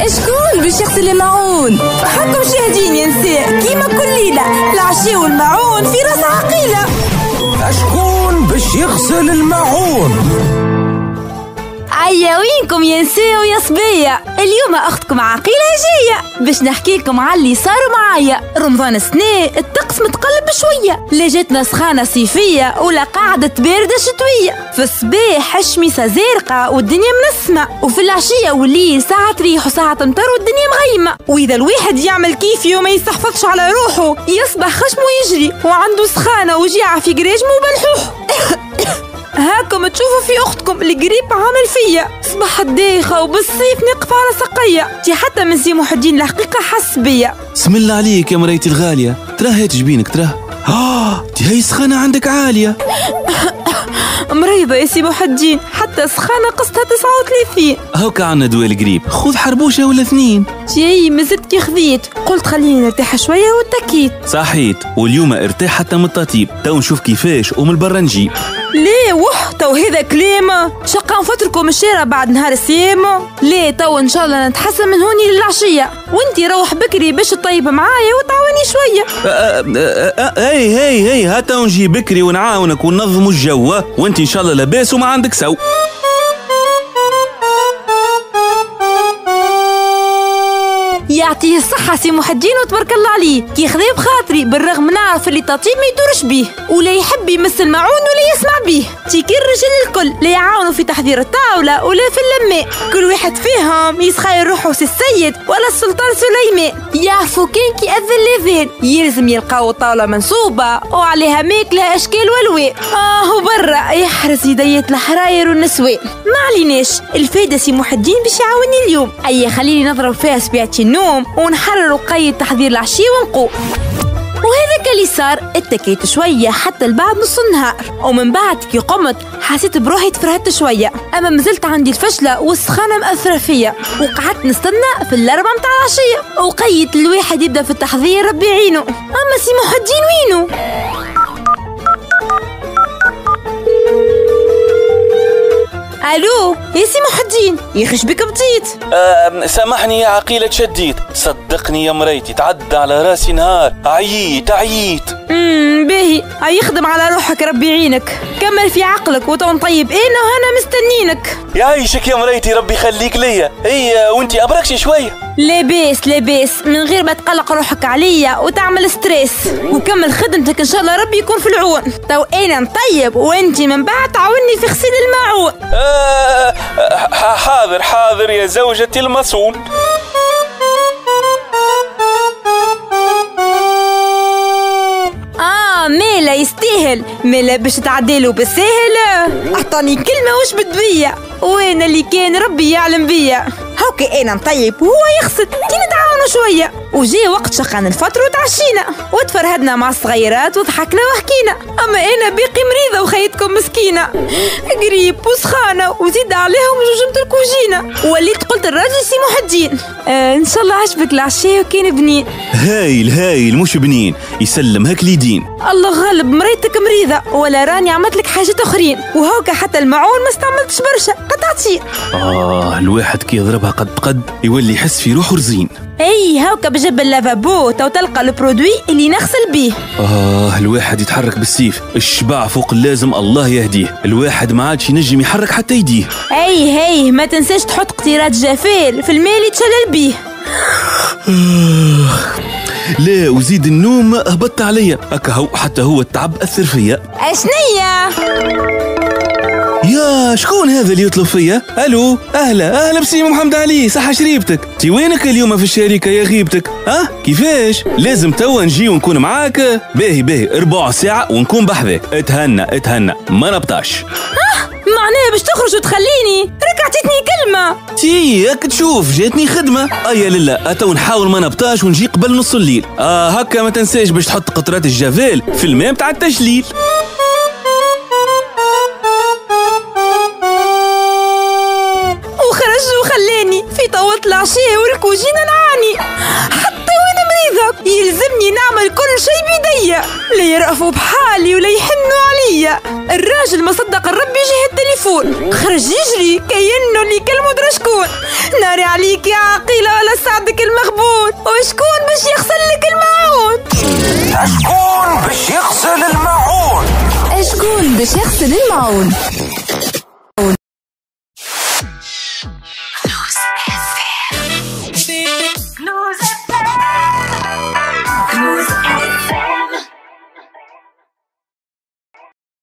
شكون باش يغسل الماعون؟ حكم شاهدين يا نساء كيما كل ليلة العشاء والماعون في راس عقيلة. شكون باش يغسل الماعون؟ عياوينكم يا نساء ويا صبية، اليوم أختكم عقيلة جاية باش نحكي لكم على اللي صاروا معايا. رمضان السنة الطقس متقلب شوية، لا جاتنا سخانة صيفية ولا قاعدة باردة شتوية. في الصباح الشميسة زرقاء والدنيا منسمة، وفي العشية والليل ساعة ريح وساعة تمطر والدنيا مغيمة. وإذا الواحد يعمل كيفي وما يستحفظش على روحه يصبح خشمه يجري وعنده سخانة وجيعة في جريجمه وبلحوح. هاكم تشوفوا في أختكم القريب عامل فيا، صبحت دايخة وبالصيف نقف على سقية. تي حتى من سي محي الدين الحقيقة حس بيا. بسم الله عليك يا مريتي الغالية، تراه هي تجبينك تراه. تي هاي سخانة عندك عالية. مريضة يا سي محي الدين، حتى سخانة قصتها 39. هاكا عنا دواء القريب، خذ حربوشة ولا 2. تي مازلت كي خذيت، قلت خليني نرتاح شوية واتكيت. صحيت، واليوم ارتاح حتى من التطيب، تو نشوف كيفاش ومن البرا نجيب. ليه تو هذا كلام شقا نفطركم الشارع بعد نهار الصيام؟ ليه تو ان شاء الله نتحسن من هوني للعشية، وانتي روح بكري باش تطيب معايا وتعاوني شوية. هي هاتا نجي بكري ونعاونك وننظموا الجو، وانتي ان شاء الله لاباس وما عندك سو. يعطيه الصحة سي محي الدين وتبارك الله عليه، كي خذا بخاطري بالرغم نعرف اللي التطيب ما يدورش بيه، ولا يحب يمس الماعون ولا يسمع بيه. تيكي الرجال الكل لا يعاونوا في تحضير الطاولة ولا في اللماء، كل واحد فيهم يسخير روحه سي السيد ولا السلطان سليمان. يعرفوا كان كي أذن الأذان يلزم يلقاو الطاولة منصوبة وعليها ماكلة أشكال والوان. وبرا يحرز يديات الحراير والنسوان. ما عليناش الفايدة سي محي الدين باش يعاوني اليوم. أي خليني نضرب فيها سبيعتي النوم ونحرر وقيد تحضير العشي ونقوم. وهذا اللي صار، اتكيت شوية حتى البعد نص النهار، ومن بعد كي قمت حسيت بروحي تفرهدت شوية، أما مازلت عندي الفشلة والسخانة مأثرة فيا، وقعدت نستنى في الأربعة متاع العشية، وقيت الواحد يبدأ في التحضير ربي يعينه. أما سي محي الدين وينو؟ الو يا سي محي الدين، يخش بك بطيت. سامحني يا عقيلة شديت، صدقني يا مريتي تعدى على راسي نهار، عييت. باهي يخدم على روحك ربي يعينك، كمل في عقلك وتون طيب انا وهنا مستنينك. يعيشك يا مريتي ربي يخليك ليا. هي وانتي ابركش شوية؟ لاباس من غير ما تقلق روحك عليا وتعمل ستريس، وكمل خدمتك ان شاء الله ربي يكون في العون. تو انا نطيب وانتي من بعد تعاوني في غسيل الماعون. حاضر يا زوجتي المصون. ميلا يستاهل، ميلا باش تعديله بالسهل. اعطاني كلمة وش بدبية، وانا اللي كان ربي يعلم بيا. هاكي انا نطيب وهو يغسل، كي نتعاونوا شوية. وجي وقت شقان الفطر وتعشينا وتفرهدنا مع الصغيرات وضحكنا وحكينا. اما انا باقي مريضة وخيتكم مسكينة، قريب وسخانة وزيد عليهم جوجمة الكوجينة. وليت قلت الراجل سي محي الدين ان شاء الله عجبك العشاء وكان بنين. هايل مش بنين، يسلم هاك ليدين. الله غالب مريتك مريضة ولا راني عملت لك حاجات اخرين، وهوكا حتى المعون ما استعملتش برشا قطعتي. الواحد كي يضربها قد يولي يحس في روحه رزين. هاكا بجيب اللافابو تو تلقى البرودوي اللي نغسل بيه. الواحد يتحرك بالسيف، الشبع فوق اللازم الله يهديه، الواحد ما عادش ينجم يحرك حتى يديه. هي ما تنساش تحط قطيرات جافيل في الماء اللي تشلل بيه. لا وزيد النوم هبطت عليا، هو حتى هو التعب أثر فيا. أشنية يا شكون هذا اللي يطلب فيا؟ الو اهلا بسي محمد علي، صحة شريبتك؟ تي وينك اليوم في الشركة يا غيبتك؟ كيفاش؟ لازم توا نجي ونكون معاك. باهي ربع ساعة ونكون بحذاك. اتهنى ما نبطاش. معناها باش تخرج وتخليني؟ راك عطيتني كلمة. تي هاك تشوف جاتني خدمة. يا لله اتو نحاول ما نبطاش ونجي قبل نص الليل. هكا ما تنساش باش تحط قطرات الجافيل في الماء متاع التجليل. وخلاني في طاولة العشاء والكوجينة نعاني، حتى وانا مريضة يلزمني نعمل كل شيء بيديا، لا يرأفوا بحالي ولا يحنوا عليا. الراجل ما صدق الرب جه التليفون، خرج يجري كأنه اللي كلمه درا شكون. ناري عليك يا عقيلة ولا سعدك المخبوط. وشكون باش يغسل لك الماعون؟ شكون باش يغسل الماعون؟ شكون باش يغسل الماعون؟